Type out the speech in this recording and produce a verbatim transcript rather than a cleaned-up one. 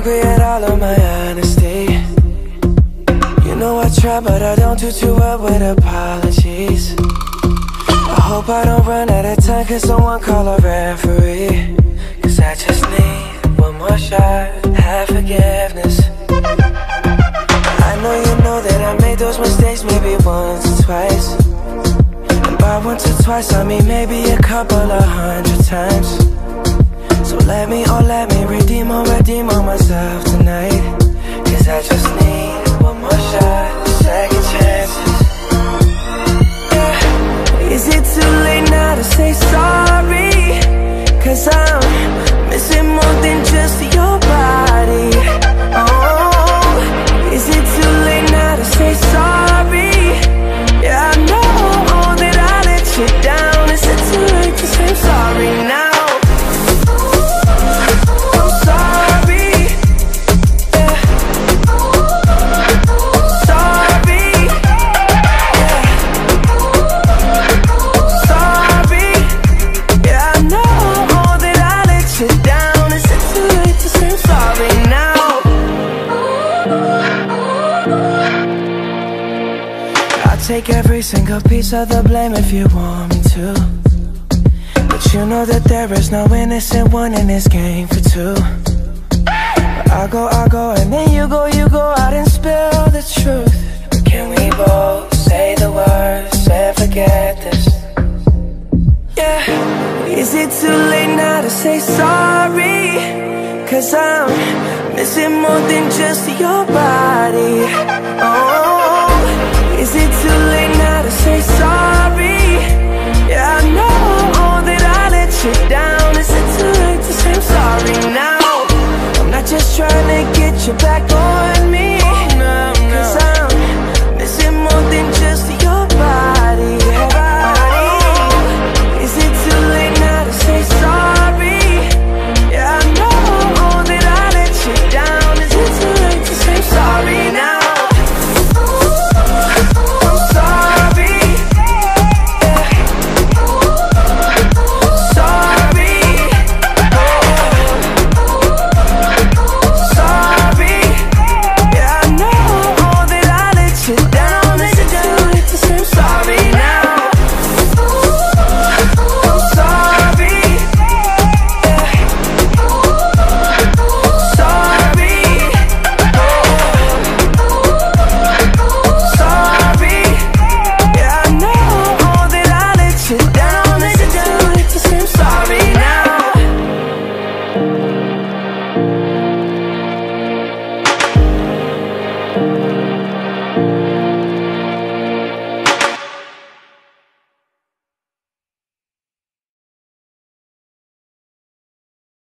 angry at all of my honesty. You know I try, but I don't do too well with apologies. I hope I don't run out of time, cause someone call a referee. Cause I just need one more shot, have forgiveness. I know you know that I made those mistakes maybe once or twice. And by once or twice I mean maybe a couple of hundred times. So let me, oh let me redeem or redeem on myself tonight. Cause I just need one more shot, second chances. Yeah. Is it too late now to say sorry? Cause I'm missing more than just your body. Oh, is it too late now to say sorry? Yeah, I know that I let you down. Is it too late to say I'm sorry now? Take every single piece of the blame if you want me to. But you know that there is no innocent one in this game for two. But I go, I go, and then you go, you go out and spill the truth. But can we both say the words and forget this? Yeah. Is it too late now to say sorry? Cause I'm missing more than just your body. Oh, is it too late now to say sorry? Yeah, I know that I let you down. Is it too late to say I'm sorry now? I'm not just trying to get you back on me.